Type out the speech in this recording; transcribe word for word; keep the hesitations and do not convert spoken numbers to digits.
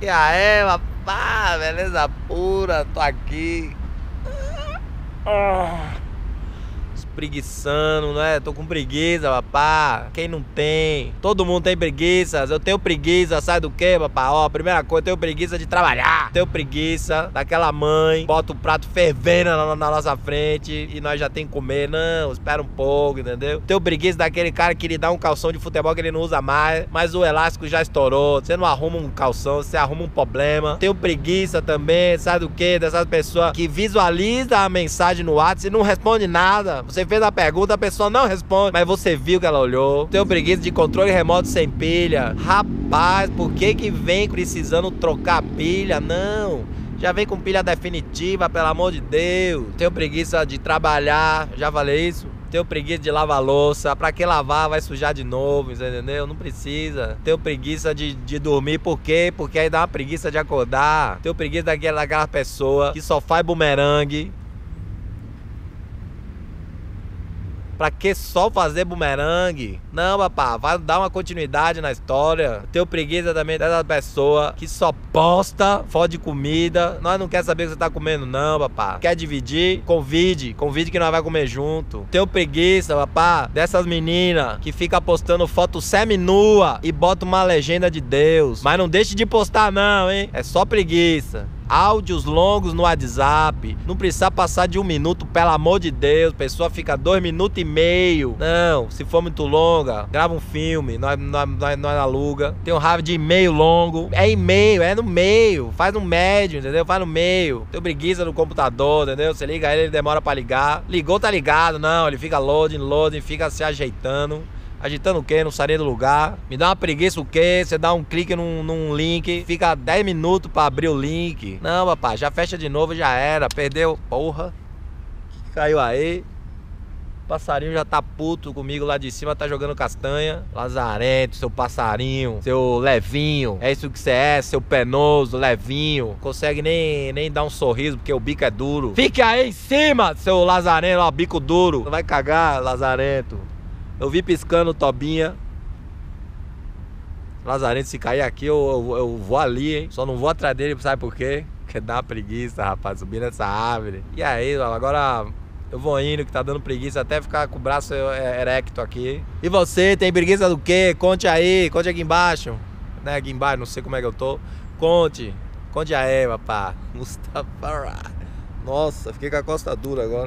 E aí, rapaz, beleza pura, tô aqui. Ah, espreguiçando, né? Tô com preguiça, papá. Quem não tem? Todo mundo tem preguiça. Eu tenho preguiça, sai do quê, papá? Ó, primeira coisa, eu tenho preguiça de trabalhar. Tenho preguiça daquela mãe, bota o prato fervendo na, na nossa frente e nós já tem que comer. Não, espera um pouco, entendeu? Tenho preguiça daquele cara que lhe dá um calção de futebol que ele não usa mais, mas o elástico já estourou. Você não arruma um calção, você arruma um problema. Tenho preguiça também, sabe do quê? Dessas pessoas que visualiza a mensagem no WhatsApp e não responde nada. Você fez a pergunta, a pessoa não responde, mas você viu que ela olhou. Tenho preguiça de controle remoto sem pilha. Rapaz, por que que vem precisando trocar pilha? Não, já vem com pilha definitiva, pelo amor de Deus. Tenho preguiça de trabalhar, já falei isso. Tenho preguiça de lavar louça. Pra que lavar? Vai sujar de novo, entendeu? Não precisa. Tenho preguiça de, de dormir. Por quê? Porque aí dá uma preguiça de acordar. Tenho preguiça daquela, daquela pessoa que só faz bumerangue. Pra que só fazer bumerangue? Não, papá, vai dar uma continuidade na história. Tenho preguiça também dessa pessoa que só posta foto de comida. Nós não quer saber o que você tá comendo, não, papá. Quer dividir? Convide. Convide que nós vai comer junto. Tenho preguiça, papá, dessas meninas que fica postando foto semi-nua e bota uma legenda de Deus. Mas não deixe de postar, não, hein? É só preguiça. Áudios longos no WhatsApp. Não precisa passar de um minuto, pelo amor de Deus. A pessoa fica dois minutos e meio. Não, se for muito longa, grava um filme, nós, nós, nós, nós aluga. Tem um raiva de e-mail longo. É e-mail, é no meio. Faz no médio, entendeu? Faz no meio. Tem preguiça no computador, entendeu? Você liga ele, ele demora pra ligar. Ligou, tá ligado. Não, ele fica loading, loading, fica se ajeitando. Agitando o quê? Não sairia do lugar. Me dá uma preguiça o quê? Você dá um clique num, num link, fica dez minutos pra abrir o link. Não, papai, já fecha de novo, já era. Perdeu, porra. Caiu aí. O passarinho já tá puto comigo lá de cima, tá jogando castanha. Lazarento, seu passarinho, seu levinho. É isso que você é, seu penoso, levinho. Consegue nem, nem dar um sorriso porque o bico é duro. Fique aí em cima, seu lazarento, ó, bico duro. Não vai cagar, lazarento. Eu vi piscando Tobinha. Lazarento, se cair aqui, eu, eu, eu vou ali, hein? Só não vou atrás dele, sabe por quê? Porque dá uma preguiça, rapaz, subir nessa árvore. E aí, agora eu vou indo, que tá dando preguiça até ficar com o braço erecto aqui. E você, tem preguiça do quê? Conte aí, conte aqui embaixo. Né, aqui embaixo, não sei como é que eu tô. Conte, conte aí, rapaz. Mustafa. Nossa, fiquei com a costa dura agora.